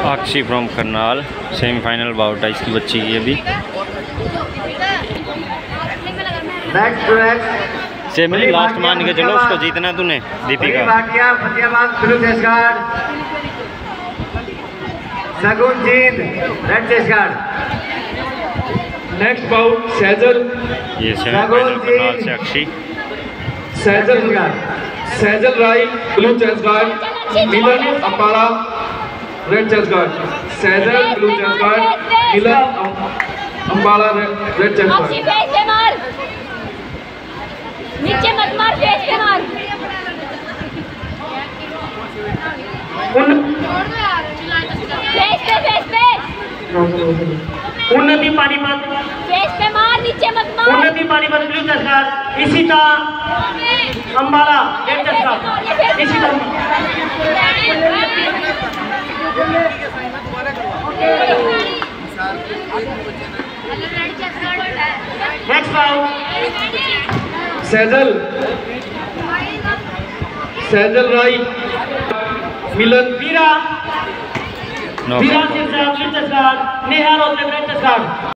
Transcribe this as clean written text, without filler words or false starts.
Sakshi from Karnal semifinal bout है इसकी बच्ची की अभी सेमी लास्ट मान के चलो उसको जीतना तूने दीपिका सगुन जीत red chest guard. Next bout Saijal ये सेमीफाइनल करनाल से Akshi Saijal Rai blue chest guard Milan Ambala red chest guard. Saijal blue chest guard Milan Ambala red chest guard. नीचे मत मार फेस पे मार फेस पे उन्नति पानीपत फेस पे मार नीचे मत मार उन्नति पानीपत ब्लू चेस्ट गार्ड। इसी तरह अंबाला रेड चेस्ट गार्ड। इसी तरह नेक्स्ट बाउट सैजल राय मिलन वीरा वीरा सिंह साहब red chest guard. Neha Rohtak red chest guard.